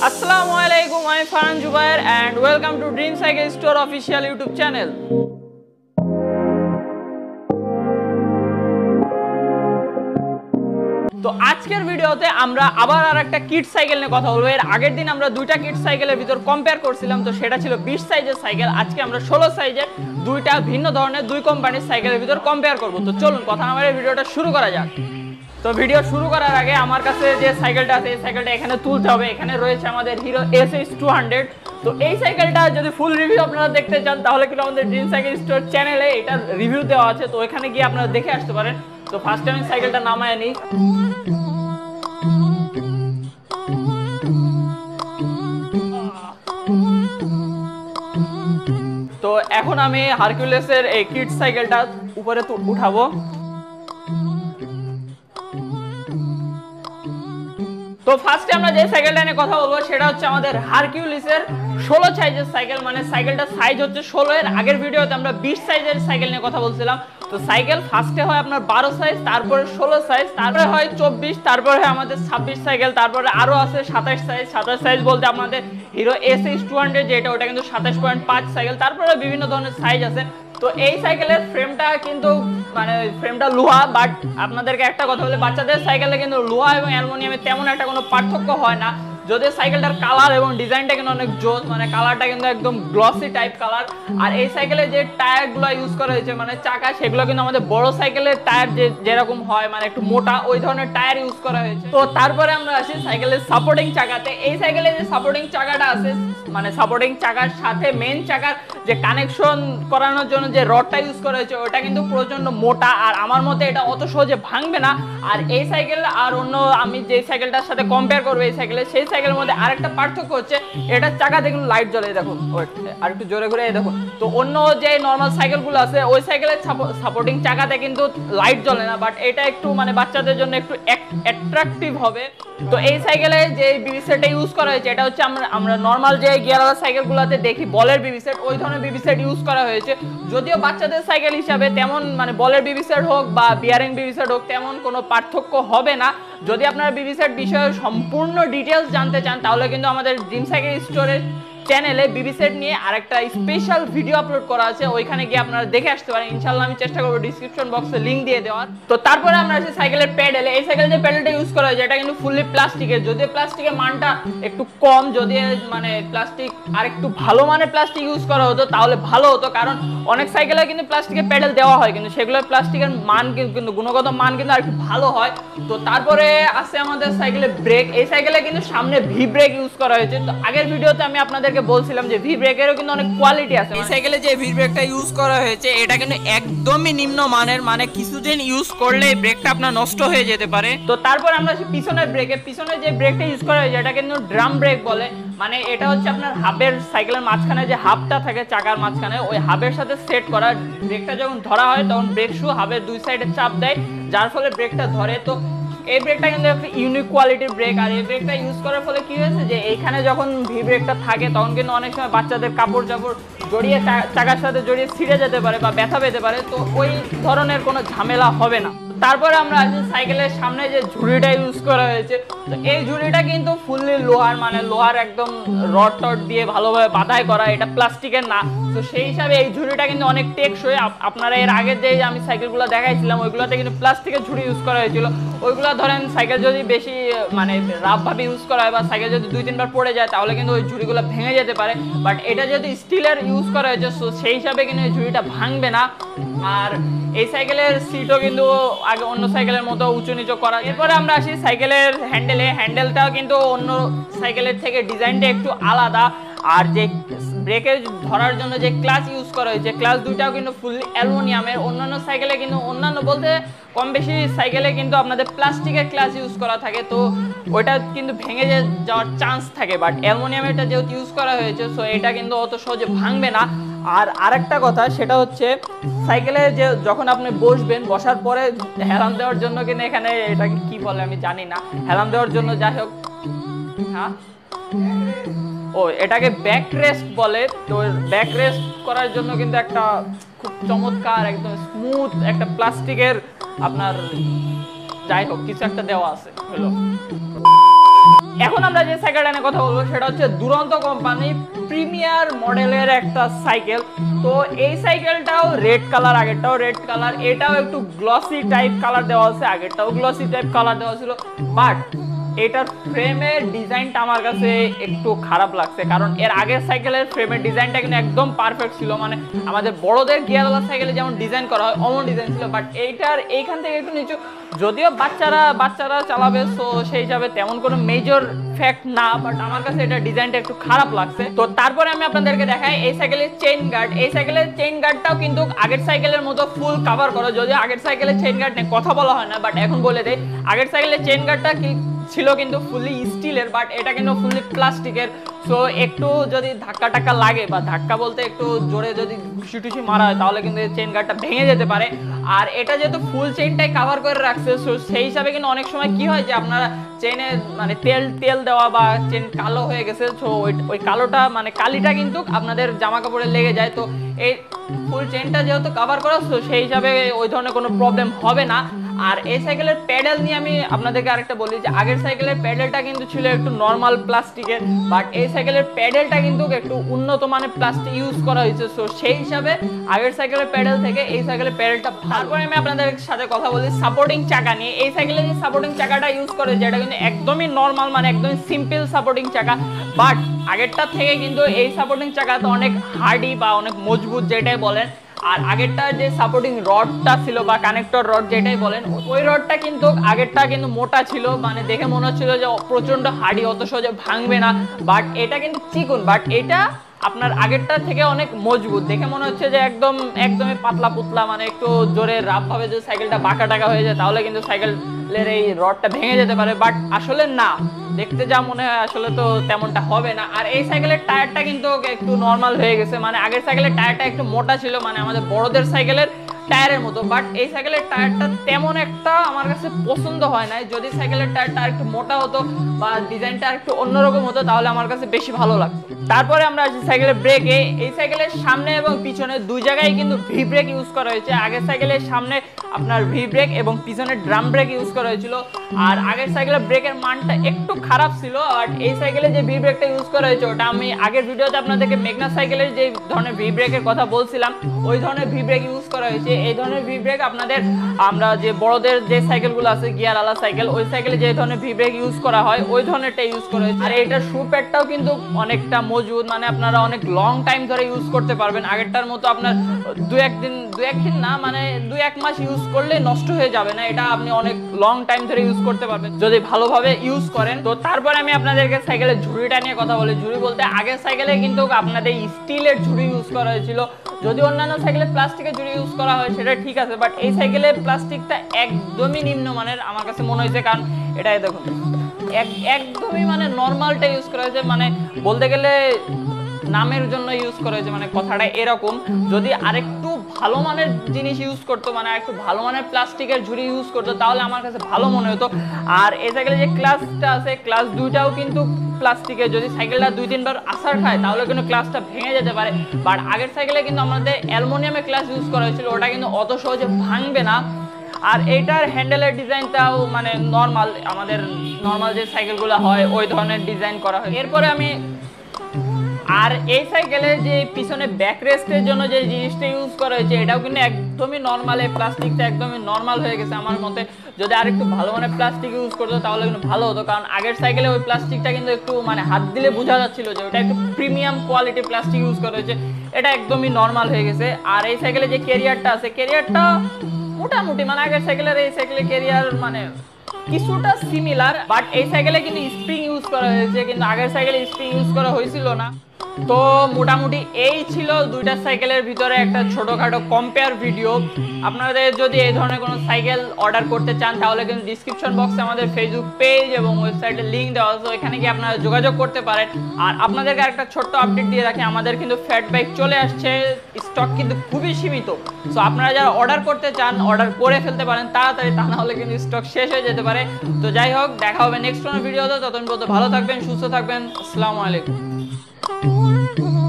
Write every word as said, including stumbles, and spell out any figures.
Assalamualaikum, I'm Farhan Jubeir and welcome to dreamcyclestore official YouTube channel. তো আজকের ভিডিওতে আমরা আবার আরেকটা কিড সাইকেল নিয়ে কথা বলবো। এর আগের দিন আমরা দুইটা কিড সাইকেলের ভিতর কম্পেয়ার করছিলাম, তো সেটা ছিল বিশ সাইজের সাইকেল। আজকে আমরা ষোলো সাইজের দুইটা ভিন্ন ধরনের দুই কোম্পানির সাইকেলের ভিতর কম্পেয়ার করব। তো চলুন কথা না বলে ভিডিওটা শুরু করা যাক। তো ভিডিও শুরু করার আগে আমার কাছে যে সাইকেলটা আছে এই সাইকেলটা এখানে তুলতে হবে। এখানে রয়েছে আমাদের Hero S H two hundred. তো এই সাইকেলটা যদি ফুল রিভিউ আপনারা দেখতে চান তাহলে কিন্তু আমাদের ড্রিম সাইকেল স্টোর চ্যানেলে এটা রিভিউ দেওয়া আছে, তো এখানে গিয়ে আপনারা দেখে আসতে পারেন। তো ফার্স্ট টাইম সাইকেলটা নামায় নিই। তো এখন আমি হারকিউলিসের এই কিড সাইকেলটা উপরে উঠাবো। তো ফার্স্টে আমরা যে সাইকেলটা নিয়ে কথা বলবো সেটা হচ্ছে আমাদের হারকিউলিসের ষোলো সাইজের সাইকেল। মানে সাইকেলটার সাইজ হচ্ছে ষোলো। এর আগের ভিডিওতে আমরা বিশ সাইজের সাইকেল নিয়ে কথা বলছিলাম। তো সাইকেল ফার্স্টে হয় আপনার বারো সাইজ, তারপরে ষোলো সাইজ, তারপরে হয় চব্বিশ, তারপরে হয় আমাদের ছাব্বিশ সাইকেল, তারপরে আরো আছে সাতাশ সাইজ। সাতাশ সাইজ বলতে আমাদের Hero S H two hundred যেটা, ওটা কিন্তু সাতাশ পয়েন্ট পাঁচ সাইকেল। তারপরে বিভিন্ন ধরনের সাইজ আছে। তো এই সাইকেলের ফ্রেমটা কিন্তু মানে ফ্রেমটা লোহা, বাট আপনাদেরকে একটা কথা বলে, বাচ্চাদের সাইকেলে কিন্তু লোহা এবং অ্যালুমিনিয়ামে তেমন একটা কোনো পার্থক্য হয় না। যদিও সাইকেলটার কালার এবং ডিজাইনটা কিন্তু অনেক জোস, মানে কালারটা কিন্তু একদম গ্লসি টাইপ কালার। আর এই সাইকেলে যে টায়ারগুলো ইউজ করা হয়েছে মানে চাকা, সেগুলো কিন্তু আমাদের বড় সাইকেলের টায়ার যে যেরকম হয় মানে একটু মোটা, ওই ধরনের টায়ার ইউজ করা হয়েছে। তো তারপরে আমরা আসি সাইকেলের সাপোর্টিং চাকাতে। এই সাইকেলের যে সাপোর্টিং চাকাটা আছে, মানে সাপোর্টিং চাকার সাথে মেইন চাকার যে কানেকশন করানোর জন্য যে রডটা ইউজ করা হয়েছে ওটা কিন্তু প্রচন্ড মোটা, আর আমার মতে এটা অত সহজে ভাঙবে না। আর এই সাইকেল আর অন্য আমি যে সাইকেলটার সাথে কম্পেয়ার করবো এই সাইকেলে, সেই সাইকেলের মধ্যে আরেকটা পার্থক্য হচ্ছে এটার চাকাতে কিন্তু লাইট জ্বলে। দেখুন আর একটু জোরে ঘুরে দেখুন। তো অন্য যে নর্মাল সাইকেলগুলো আছে ওই সাইকেলের সাপোর্টিং চাকাতে কিন্তু লাইট জ্বলে না, বাট এটা একটু মানে বাচ্চাদের জন্য একটু অ্যাট্রাকটিভ হবে। তো এই সাইকেলে যে বিবি সেটটা ইউজ করা হয়েছে এটা হচ্ছে আমরা আমরা নর্মাল যে গিয়ারওয়ালা সাইকেলগুলোতে দেখি বলের বিবি সেট, ওই ধরনের বিবি সেট ইউজ করা হয়েছে। যদিও বাচ্চাদের সাইকেল হিসাবে তেমন মানে বলের বিবি সেট হোক বা বিয়ারিং বিবি সেট হোক তেমন কোনো পার্থক্য হবে না। যদি আপনারা বিবি সেট বিষয়ে সম্পূর্ণ ডিটেলস জানতে চান তাহলে কিন্তু আমাদের ড্রিম সাইকেল স্টোরের চ্যানেলে বিবি সেট নিয়ে আরেকটা স্পেশাল ভিডিও আপলোড করা আছে, ওইখানে গিয়ে আপনারা দেখে আসতে পারেন। ইনশাআল্লাহ আমি চেষ্টা করবো ডিসক্রিপশন বক্সে লিংক দিয়ে দেওয়ার। তো তারপরে আমরা আসি সাইকেলের প্যাডেলে। এই সাইকেল যে প্যাডেলটা ইউজ করা হয় এটা কিন্তু ফুললি প্লাস্টিকের। যদিও প্লাস্টিকের মানটা একটু কম, যদি মানে প্লাস্টিক আর একটু ভালো মানের প্লাস্টিক ইউজ করা হতো তাহলে ভালো হতো, কারণ অনেক সাইকেলে কিন্তু প্লাস্টিকের প্যাডেল দেওয়া হয় কিন্তু সেগুলোর প্লাস্টিকের মান কিন্তু গুণগত মান কিন্তু আর একটু ভালো হয়। তো তারপরে আছে আমাদের সাইকেলের ব্রেক। এই সাইকেলে কিন্তু সামনে ভি ব্রেক ইউজ করা হয়েছে। তো আগের ভিডিওতে আমি আপনাদের বলছিলাম যে ভি ব্রেকেরও কিন্তু অনেক কোয়ালিটি আছে। এই সাইকেলে যে ভি ব্রেকটা ইউজ করা হয়েছে এটা কিন্তু একদমই নিম্ন মানের, মানে কিছুদিন ইউজ করলে এই ব্রেকটা আপনার নষ্ট হয়ে যেতে পারে। তো তারপর আমরা আসি পিছনের ব্রেকে। পিছনে যে ব্রেকটা ইউজ করা হয়েছে এটা কিন্তু ড্রাম ব্রেক বলে। মানে এটা হচ্ছে আপনার হাবের সাইকেলের মাঝখানে যে হাবটা থাকে চাকার মাঝখানে, ওই হাবের সাথে সেট করা। ব্রেকটা যখন ধরা হয় তখন ব্রেক শু হাবের দুই সাইডে চাপ দেয়, যার ফলে ব্রেকটা ধরে। তো এই ব্রেকটা কিন্তু একটা ইউনিক কোয়ালিটির ব্রেক। আর এই ব্রেকটা ইউজ করার ফলে কি হয়েছে যে এইখানে যখন ভি ব্রেকটা থাকে তখন কিন্তু অনেক সময় বাচ্চাদের কাপড় চাপড় জড়িয়ে চাকার সাথে জড়িয়ে ছিঁড়ে যেতে পারে বা ব্যথা পেতে পারে। তো ওই ধরনের কোনো ঝামেলা হবে না। তারপরে আমরা আসি সাইকেলের সামনে যে ঝুড়িটা ইউজ করা হয়েছে। তো এই ঝুড়িটা কিন্তু ফুললি লোহার, মানে লোহার একদম রড টড দিয়ে ভালোভাবে বাঁধাই করা, এটা প্লাস্টিকের না। তো সেই হিসাবে এই ঝুড়িটা কিন্তু অনেক টেকসই। আপনারা এর আগে যে আমি সাইকেলগুলো দেখাইছিলাম ওইগুলোতে কিন্তু প্লাস্টিকের ঝুড়ি ইউজ করা হয়েছিল। ওইগুলো ধরেন সাইকেল যদি বেশি মানে রাফভাবে ইউজ করা হয় বা সাইকেল যদি দুই তিনবার পড়ে যায় তাহলে কিন্তু ওই ঝুড়িগুলো ভেঙে যেতে পারে, বাট এটা যদি স্টিলের ইউজ করা হয়েছে সো সেই হিসাবে কিন্তু এই ঝুড়িটা ভাঙবে না। আর এই সাইকেলের সিটও কিন্তু আগে অন্য সাইকেলের মতো উঁচু নিচু করা। এরপরে আমরা আসি সাইকেলের হ্যান্ডেলে। হ্যান্ডেলটাও কিন্তু অন্য সাইকেলের থেকে ডিজাইনটা একটু আলাদা। আর যে ব্রেকে ধরার জন্য যে ক্লাচ ইউজ করা হয়েছে ক্লাচ দুইটাও কিন্তু ফুললি অ্যালুমিনিয়ামের। অন্যান্য সাইকেলে কিন্তু অন্যান্য বলতে কম বেশি সাইকেলে কিন্তু আপনাদের প্লাস্টিকের ক্লাচ ইউজ করা থাকে, তো ওইটা কিন্তু ভেঙে যাওয়ার চান্স থাকে, বাট অ্যালুমিনিয়ামেরটা যেহেতু ইউজ করা হয়েছে সো এটা কিন্তু অত সহজে ভাঙবে না। আর আরেকটা কথা সেটা হচ্ছে সাইকেলে যে যখন আপনি বসবেন বসার পরে হেলান দেওয়ার জন্য কিন্তু এখানে এটাকে কি বলে আমি জানি না, হেলান দেওয়ার জন্য যাই হোক, হ্যাঁ ও এটাকে ব্যাক রেস্ট বলে। তো ব্যাক রেস্ট করার জন্য কিন্তু একটা খুব চমৎকার একদম স্মুথ একটা প্লাস্টিকের আপনার যাই হোক কিছু একটা দেওয়া আছে হলো। এখন আমরা যে সাইকেলটা নিয়ে কথা বলবো সেটা হচ্ছে দুরন্ত কোম্পানি প্রিমিয়ার মডেলের একটা সাইকেল। তো এই সাইকেলটাও রেড কালার, আগেরটাও রেড কালার, এটাও একটু গ্লসি টাইপ কালার দেওয়া আছে, আগেরটাও গ্লসি টাইপ কালার দেওয়া ছিল। বাট এটার ফ্রেমের ডিজাইনটা আমার কাছে একটু খারাপ লাগছে, কারণ এর আগের সাইকেলের ফ্রেমের ডিজাইনটা কিন্তু একদম পারফেক্ট ছিল, মানে আমাদের বড়দের গিয়ারওয়ালা সাইকেলে যেমন ডিজাইন করা হয় অমন ডিজাইন ছিল। বাট এইটার এইখান থেকে একটু নিচু, যদিও বাচ্চারা বাচ্চারা চালাবে সো সেই হিসাবে তেমন কোনো মেজর ফ্যাক্ট না, বাট আমার কাছে এটা ডিজাইনটা একটু খারাপ লাগছে। তো তারপরে আমি আপনাদেরকে দেখাই এই সাইকেলের চেইন গার্ড। এই সাইকেলের চেইন গার্ডটাও কিন্তু আগের সাইকেলের মতো ফুল কভার করা, যদিও আগের সাইকেলের চেইন গার্ড নিয়ে কথা বলা হয় না, বাট এখন বলে দেয় আগের সাইকেলের চেইন গার্ডটা কি ছিল কিন্তু ফুললি স্টিলের, বাট এটা কিন্তু ফুললি প্লাস্টিকের। সো একটু যদি ধাক্কা টাক্কা লাগে, বা ধাক্কা বলতে একটু জোরে যদি ঘুষি টুসি মারা হয় তাহলে কিন্তু চেইন গার্ডটা ভেঙে যেতে পারে। আর এটা যেহেতু ফুল চেইনটাই কভার করে রাখছে সো সেই হিসাবে কিন্তু অনেক সময় কি হয় যে আপনারা চেইনে মানে তেল তেল দেওয়া বা চেইন কালো হয়ে গেছে, সো ওই ওই কালোটা মানে কালিটা কিন্তু আপনাদের জামা কাপড়ে লেগে যায়। তো এই ফুল চেইনটা যেহেতু কভার করা সো সেই হিসাবে ওই ধরনের কোনো প্রবলেম হবে না। আর এই সাইকেলের প্যাডেল নিয়ে আমি আপনাদেরকে আরেকটা বলি যে আগের সাইকেলের প্যাডেলটা কিন্তু ছিল একটু নর্মাল প্লাস্টিকের, বাট এই সাইকেলের প্যাডেলটা কিন্তু একটু উন্নত মানের প্লাস্টিক ইউজ করা হয়েছে। সো সেই হিসাবে আগের সাইকেলের প্যাডেল থেকে এই সাইকেলের প্যাডেলটা। তারপরে আমি আপনাদের সাথে কথা বলি সাপোর্টিং চাকা নিয়ে। এই সাইকেলের যে সাপোর্টিং চাকাটা ইউজ করে যেটা কিন্তু একদমই নর্মাল, মানে একদমই সিম্পল সাপোর্টিং চাকা, বাট আগেরটা থেকে কিন্তু এই সাপোর্টিং চাকাটা অনেক হার্ডি বা অনেক মজবুত যেটাই বলেন। আর আগেরটা যে সাপোর্টিং রডটা ছিল বা কানেক্টর রড যেটাই বলেন, ওই রডটা কিন্তু আগেরটা কিন্তু মোটা ছিল, মানে দেখে মনে হচ্ছিল যে প্রচন্ড হার্ডি, অত সহজে ভাঙবে না। বাট এটা কিন্তু চিকন, বাট এটা আপনার আগেরটা থেকে অনেক মজবুত, দেখে মনে হচ্ছে যে একদম একদমই পাতলা পুতলা, মানে একটু জোরে রাফ ভাবে যদি সাইকেলটা বাঁকা টাকা হয়ে যায় তাহলে কিন্তু সাইকেলের এই রডটা ভেঙে যেতে পারে, বাট আসলে না, দেখতে যা মনে হয় আসলে তো তেমনটা হবে না। আর এই সাইকেলের টায়ারটা কিন্তু একটু নর্মাল হয়ে গেছে, মানে আগের সাইকেলের টায়ারটা একটু মোটা ছিল, মানে আমাদের বড়দের সাইকেলের টায়ারের মতো, বাট এই সাইকেলের টায়ারটা তেমন একটা আমার কাছে পছন্দ হয় না। যদি সাইকেলের টায়ারটা একটু মোটা হতো বা ডিজাইনটা একটু অন্যরকম হতো তাহলে আমার কাছে বেশি ভালো লাগতো। তারপরে আমরা আসি সাইকেলের ব্রেকে। এই সাইকেলের সামনে এবং পিছনে দুই জায়গায় কিন্তু ভি ব্রেক ইউজ করা হয়েছে। আগের সাইকেলের সামনে আপনার ভি ব্রেক এবং পিছনে ড্রাম ব্রেক ইউজ করা হয়েছিল। আর আগের সাইকেলের ব্রেকের মানটা একটু খারাপ ছিল, আর এই সাইকেলে যে ভি ব্রেকটা ইউজ করা হয়েছে ওটা আমি আগের ভিডিওতে আপনাদেরকে মেঘনা সাইকেলের যে ধরনের ভি ব্রেকের কথা বলছিলাম ওই ধরনের ভি ব্রেক ইউজ করা হয়েছে। এই ধরনের ভি ব্রেক আপনাদের আমরা যে বড়দের যে সাইকেলগুলো আছে গিয়ার আলা সাইকেল, ওই সাইকেলে যে ধরনের ভি ব্রেক ইউজ করা হয় ওই ধরনেরটা ইউজ করা হয়েছে। আর এটার শু প্যাডটাও কিন্তু অনেকটা মজবুত, মানে আপনারা অনেক লং টাইম ধরে ইউজ করতে পারবেন। আগেরটার মতো আপনার দু একদিন দু একদিন না মানে দুই এক মাস ইউজ করলে নষ্ট হয়ে যাবে না, এটা আপনি অনেক লং টাইম ধরে ইউজ করতে পারবেন যদি ভালোভাবে ইউজ করেন। তো তারপরে আমি আপনাদেরকে সাইকেলের ঝুড়িটা নিয়ে কথা বলি। ঝুড়ি বলতে আগের সাইকেলে কিন্তু আপনাদের স্টিলের ঝুড়ি ইউজ করা হয়েছিল, যদি অন্যান্য সাইকেলে প্লাস্টিকের ঝুড়ি ইউজ করা হয় সেটা ঠিক আছে, বাট এই সাইকেলে প্লাস্টিকটা একদমই নিম্নমানের আমার কাছে মনে হয়েছে, কারণ এটাই দেখুন একদমই মানে নর্মালটা ইউজ করা হয়েছে, মানে বলতে গেলে নামের জন্য ইউজ করা হয়েছে, মানে কথাটা এরকম। যদি আরেকটু ভালো মানের জিনিস ইউজ করতো, মানে একটু ভালো মানের প্লাস্টিকের ঝুড়ি ইউজ করতো তাহলে আমার কাছে ভালো মনে হতো। আর এই সাইকেলে যে ক্লাসটা আছে ক্লাস দুইটাও কিন্তু প্লাস্টিকের, যদি সাইকেলটা দুই তিনবার আছাড় খায় তাহলে কিন্তু ক্লাসটা ভেঙে যেতে পারে। বাট আগের সাইকেলে কিন্তু আমাদের অ্যালুমিনিয়ামের ক্লাস ইউজ করা হয়েছিল, ওটা কিন্তু অত সহজে ভাঙবে না। আর এইটার হ্যান্ডেলের ডিজাইনটাও মানে নর্মাল, আমাদের নর্মাল যে সাইকেলগুলো হয় ওই ধরনের ডিজাইন করা হয়। এরপরে আমি আর এই সাইকেলের যে পিছনে ব্যাক রেস্টের জন্য যে জিনিসটা ইউজ করা হয়েছে এটাও কিন্তু একদমই নর্মাল, এই প্লাস্টিকটা একদমই নর্মাল হয়ে গেছে আমার মতে। যদি আরেকটু ভালো মানে প্লাস্টিক ইউজ করতো তাহলে কিন্তু ভালো হতো, কারণ আগের সাইকেলে ওই প্লাস্টিকটা কিন্তু একটু মানে হাত দিলে বোঝা যাচ্ছিল যে ওটা একটু প্রিমিয়াম কোয়ালিটির প্লাস্টিক ইউজ করা হয়েছে, এটা একদমই নর্মাল হয়ে গেছে। আর এই সাইকেলে যে ক্যারিয়ারটা আছে ক্যারিয়ারটা মোটামুটি মানে আগের সাইকেলের এই সাইকেলের ক্যারিয়ার মানে কিছুটা সিমিলার, বাট এই সাইকেলে কিন্তু স্প্রিং ইউজ করা হয়েছে, কিন্তু আগের সাইকেলে স্প্রিং ইউজ করা হয়েছিল না। তো মোটামুটি এই ছিল দুইটা সাইকেলের ভিতরে একটা ছোটখাটো কম্পেয়ার ভিডিও। আপনাদের যদি এই ধরনের কোনো সাইকেল অর্ডার করতে চান তাহলে কিন্তু ডিসক্রিপশন বক্সে আমাদের ফেসবুক পেজ এবং ওয়েবসাইটের লিঙ্ক দেওয়া আছে, এখানে গিয়ে আপনারা যোগাযোগ করতে পারেন। আর আপনাদেরকে একটা ছোট্ট আপডেট দিয়ে রাখি, আমাদের কিন্তু ফ্যাট বাইক চলে আসছে, স্টক কিন্তু খুবই সীমিত। সো আপনারা যারা অর্ডার করতে চান অর্ডার করে ফেলতে পারেন তাড়াতাড়ি, তা না হলে কিন্তু স্টক শেষ হয়ে যেতে পারে। তো যাই হোক, দেখা হবে নেক্সট কোনো ভিডিওতে, ততক্ষণ পর্যন্ত ভালো থাকবেন, সুস্থ থাকবেন, আসসালামু আলাইকুম।